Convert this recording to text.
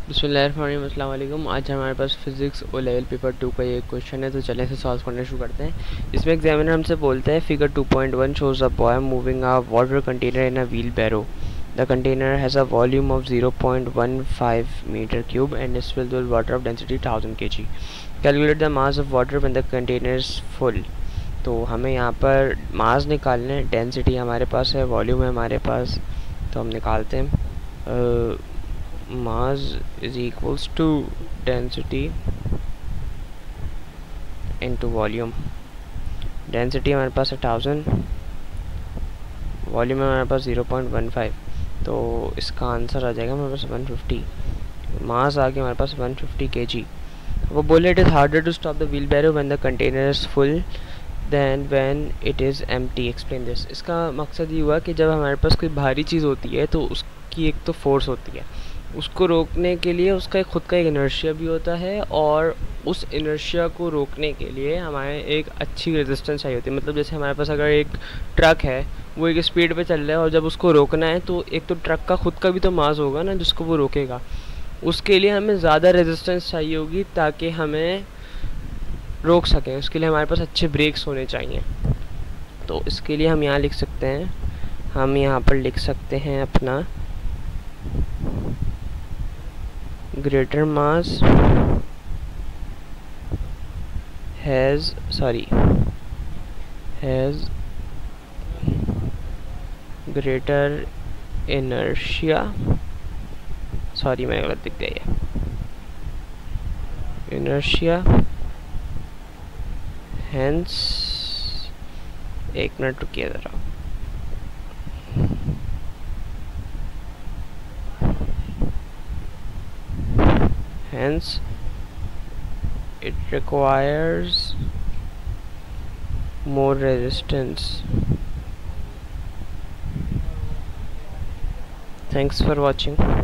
बिस्मिल्लाहिर्रहमानिर्रहीम। आज हमारे पास फिज़िक्स ओ लेवल पेपर 2 का ये क्वेश्चन है, तो चलें इसे सॉल्व करना शुरू करते हैं। इसमें एग्जामिनर हमसे बोलता है figure 2.1 shows a boy moving a water container in a wheelbarrow. The container has a volume of 0.15 metre cube and is filled with water of density 1000 kg। Calculate the mass of water when the container is full. तो हमें यहाँ पर मास निकालना है, density हमारे पास है, volume है हमारे पास, तो हम निकालते हैं। mass is equals to density into volume। Density हमारे पास है 1000, वॉल्यूम है हमारे पास 0.15, तो इसका आंसर आ जाएगा हमारे पास 150। मास आ गया हमारे पास 150 kg। वो बोले it is harder to stop the wheelbarrow when the container is full then when it is empty. Explain this. इसका मकसद ये हुआ कि जब हमारे पास कोई भारी चीज़ होती है तो उसकी एक तो फोर्स होती है, उसको रोकने के लिए उसका खुद का एक इनर्शिया भी होता है, और उस इनर्शिया को रोकने के लिए हमारे एक अच्छी रेजिस्टेंस चाहिए होती है। मतलब जैसे हमारे पास अगर एक ट्रक है, वो एक स्पीड पे चल रहा है और जब उसको रोकना है तो एक तो ट्रक का खुद का भी तो मास होगा ना जिसको वो रोकेगा, उसके लिए हमें ज़्यादा रेजिस्टेंस चाहिए होगी ताकि हमें रोक सकें। उसके लिए हमारे पास अच्छे ब्रेक्स होने चाहिए। तो इसके लिए हम यहाँ लिख सकते हैं, हम यहाँ पर लिख सकते हैं अपना greater mass has greater inertia। Sorry मैं गलत लिख दिया, inertia, hence एक मिनट रुकिए ज़रा, hence it requires more resistance। Thanks for watching।